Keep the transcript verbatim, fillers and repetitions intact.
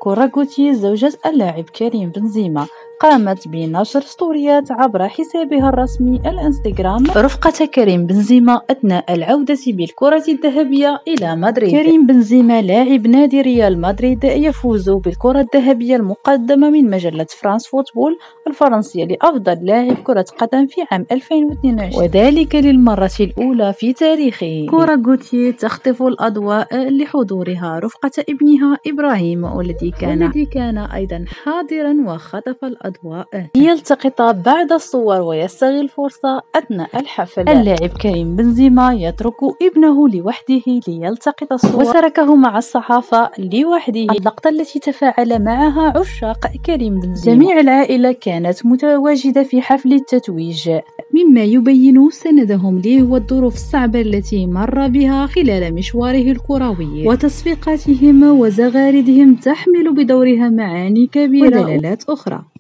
كورة غوتيي زوجة اللاعب كريم بنزيما قامت بنشر ستوريات عبر حسابها الرسمي الانستغرام رفقة كريم بنزيما أثناء العودة بالكرة الذهبية إلى مدريد. كريم بنزيما لاعب نادي ريال مدريد يفوز بالكرة الذهبية المقدمة من مجلة فرانس فوتبول الفرنسية لأفضل لاعب كرة قدم في عام ألفين واثنين وعشرين، وذلك للمرة الأولى في تاريخه. كورة غوتيي تخطف الأضواء لحضورها رفقة ابنها إبراهيم والذي كان والذي كان أيضا حاضرا وخطف الأضواء. ليلتقط بعض الصور ويستغل الفرصة أثناء الحفل. اللاعب كريم بنزيما يترك ابنه لوحده ليلتقط الصور وتركه مع الصحافة لوحده، اللقطة التي تفاعل معها عشاق كريم بنزيما. جميع العائلة كانت متواجدة في حفل التتويج، مما يبين سندهم ليه والظروف الصعبة التي مر بها خلال مشواره الكروي، وتصفيقاتهم وزغاردهم تحمل بدورها معاني كبيرة ودلالات أخرى.